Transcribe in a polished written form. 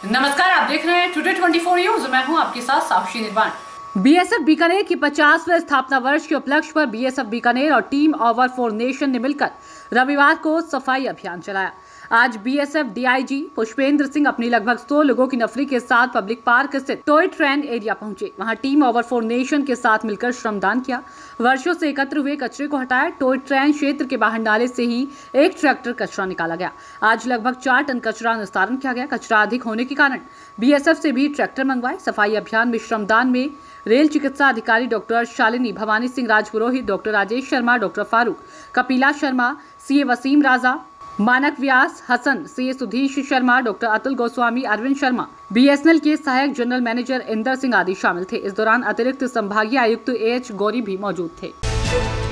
नमस्कार, आप देख रहे हैं टुडे 24 न्यूज। मैं हूं आपके साथ साक्षी निर्वाण। बीएसएफ बीकानेर की 50वें स्थापना वर्ष के उपलक्ष्य पर बीएसएफ बीकानेर और टीम ओवर फॉर नेशन ने मिलकर रविवार को सफाई अभियान चलाया। आज बीएसएफ डीआईजी पुष्पेंद्र सिंह अपनी लगभग 100 लोगों की नफरी के साथ पब्लिक पार्क स्थित टॉय ट्रेन एरिया पहुंचे। वहां टीम ओवर फॉर नेशन के साथ मिलकर श्रमदान किया, वर्षों से एकत्र हुए कचरे को हटाया। टॉय ट्रेन क्षेत्र के बाहर नाले से ही एक ट्रैक्टर कचरा निकाला गया। आज लगभग 4 टन कचरा निस्तारण किया गया। कचरा अधिक होने के कारण बीएसएफ से भी ट्रैक्टर मंगवाए। सफाई अभियान में श्रमदान में रेल चिकित्सा अधिकारी doctor Shalini, Bhawani Singh Rajpurohit, doctor Rajesh Sharma, doctor Farooq, Kapila Sharma, CA Waseem Raja, Manak Vyas, Hasan, CA Sudhish Sharma, doctor Atul Goswami, Arvind Sharma, BSNL के सहायक जनरल मैनेजर इंदर सिंह आदि शामिल थे। इस दौरान अतिरिक्त संभागीय आयुक्त एएच गौरी भी मौजूद थे।